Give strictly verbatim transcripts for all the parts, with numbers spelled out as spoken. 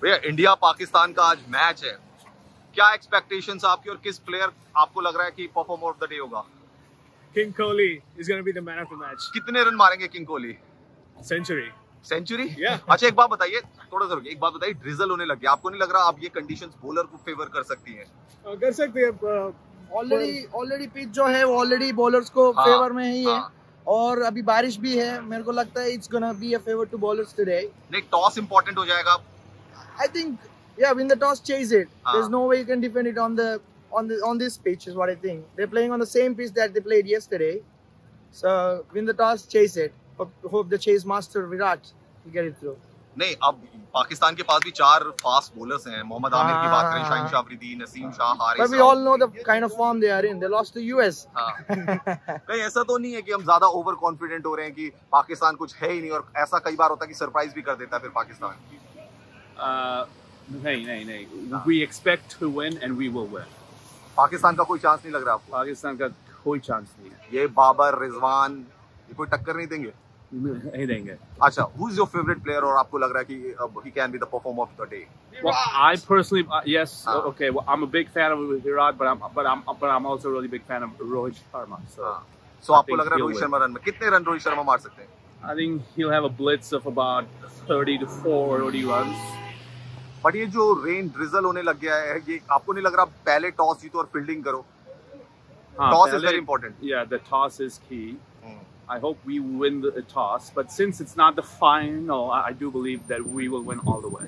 भैया इंडिया पाकिस्तान का आज मैच है, क्या एक्सपेक्टेशंस आपकी और किस प्लेयर आपको लग रहा है कि परफॉर्मर ऑफ द डे होगा? King Kohli is going to be the man of the match. कितने रन मारेंगे king Kohli? Century. Century? Yeah. अच्छा एक बात बताइए, थोड़ा सा रुकिए, एक बात बताइए, ड्रिजल होने लग गया, आपको नहीं लग रहा अब ये कंडीशंस बॉलर को फेवर कर सकती हैं? Uh, कर सकते हैं। ऑलरेडी ऑलरेडी पिच जो है वो ऑलरेडी बॉलर्स को हाँ, फेवर में ही है, हाँ। और अभी बारिश भी है, मेरे को लगता है it's gonna be a favour to bowlers today. नहीं, टॉस इंपॉर्टेंट हो जाएगा। I think yeah, win the toss, chase it. Ah. There's no way you can defend it on the on the on this pitch is what I think. They're playing on the same pitch that they played yesterday. So win the toss, chase it. Hope, hope the chase master Virat will get it through. नहीं, अब पाकिस्तान के पास भी चार fast bowlers हैं, मोहम्मद आमिर की बात करें, Shaheen Shah Afridi, Naseem Shah, Haris. But we all know the kind of form they are in. They lost to U S. हाँ। कहीं ऐसा तो नहीं है कि हम ज्यादा ओवर कॉन्फिडेंट हो रहे हैं कि पाकिस्तान कुछ है ही नहीं, और ऐसा कई बार होता है कि सरप्राइज भी कर देता है फिर पाकिस्तान। Uh, नहीं नहीं नहीं we expect to win and we will win. Pakistan का कोई चांस नहीं लग रहा आपको? पाकिस्तान का कोई चांस नहीं है। ये बाबर, रिजवान, ये कोई टक्कर नहीं देंगे? नहीं देंगे। अच्छा, who is your favorite player और आपको लग रहा है कि uh, he can be the performer of the day? Well, I personally, uh, yes, Ah. okay. Well, I'm a big fan of Virat, but I'm, but I'm, but I'm also a really big fan of Rohit Sharma. So, हाँ। So I आपको think लग रहा है he'll Rohit win. Sharma run में कितने run Rohit Sharma मार सकते हैं? I think he'll have a blitz of about thirty to forty runs. But ये जो रेन ड्रिजल होने लग गया है, ये आपको नहीं लग रहा पहले टॉस जीतो और फील्डिंग करो? हाँ, Toss is पहले- very important. Yeah, the toss is key. I hope we win the toss, but since it's not the final, I I do believe that we will win all the way.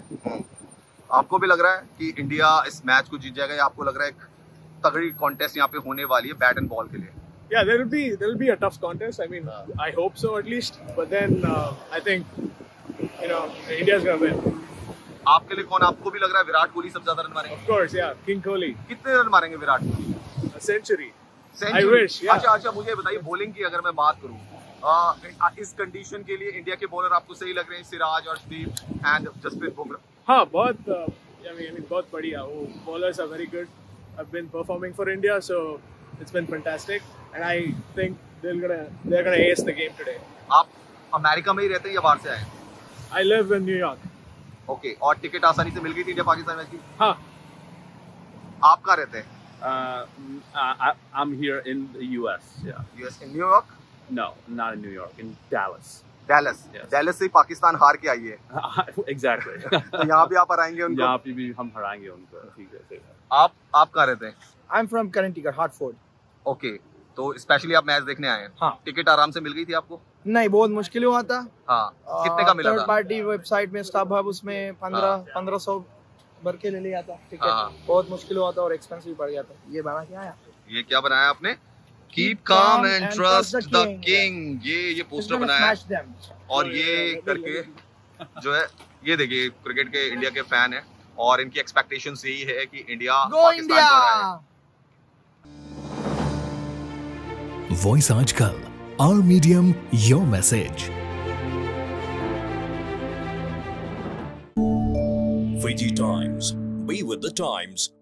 आपको भी लग रहा है कि India इस match को जीत जाएगा, या आपको लग रहा है एक तगड़ी कॉन्टेस्ट यहाँ पे होने वाली है बैट एंड बॉल के लिए? Yeah, there will be there will be a tough contest. I mean, I hope so at least. But then uh, I think you know India's gonna win. आपके लिए कौन, आपको भी लग रहा है विराट कोहली सबसे ज्यादा रन मारेंगे? Of course, yeah. King Kohli, कितने रन मारेंगे Virat Kohli? a century. Century? I wish, yeah. अच्छा अच्छा, मुझे बताइए बॉलिंग की अगर मैं बात करूँ, आ, इस कंडीशन के लिए इंडिया के बॉलर आपको सही लग रहे हैं? सिराज, अर्शदीप एंड जसप्रीत बुमराह। हाँ, बहुत uh, I mean, I mean बहुत बढ़िया। वो bowlers are very good. Have been performing for India, so it's been fantastic. And I think they're gonna they're gonna ace the game today. आप अमेरिका में ही रहते हैं या बाहर से आए? I live in New York. Okay, और टिकट आसानी से मिल गई थी इंडिया पाकिस्तान मैच की? हाँ, आप कहाँ रहते हैं? Uh, I, I'm here in the U S. Yeah. US, in New York? No, not in New York. In Dallas. Dallas. Yes. Dallas से पाकिस्तान हार के आई है, Exactly. तो यहाँ भी आप हराएंगे उनको? यहाँ पे भी हम हराएंगे उनको। ठीक है, ठीक है। आप आप कहाँ रहते हैं? I'm from Connecticut, Hartford. Okay, तो स्पेशली आप मैच देखने आए हैं? हाँ। टिकट आराम से मिल गई थी आपको? नहीं, बहुत मुश्किल हुआ था। हाँ, कितने का मिला थर्ड था? पार्टी वेबसाइट में स्टाफ हब उसमें पंद्रह हाँ। पंद्रह सौ भर के ले लिया था टिकट। हाँ। बहुत मुश्किल हुआ था और एक्सपेंसिव पड़ गया था। ये बना क्या आया? ये क्या बनाया आपने? Keep Keep calm calm and and trust trust the the king. King, ये ये It's पोस्टर gonna बनाया है, smash them. और ये करके जो है, ये देखिए क्रिकेट के इंडिया के फैन है, और इनकी एक्सपेक्टेशंस यही है कि इंडिया Go पाकिस्तान India! को हराए। वॉइस आजकल, our medium, your message. V G Times. Be with the times.